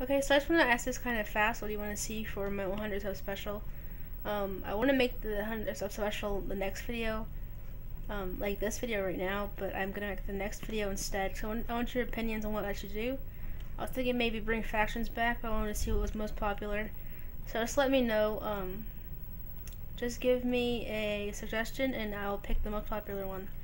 Okay, so I just want to ask this kind of fast. What do you want to see for my 100 sub special? I want to make the 100 sub special the next video, like this video right now, but I'm gonna make the next video instead. So I want your opinions on what I should do. I was thinking maybe bring factions back, but I wanted to see what was most popular. So just let me know. Just give me a suggestion, and I'll pick the most popular one.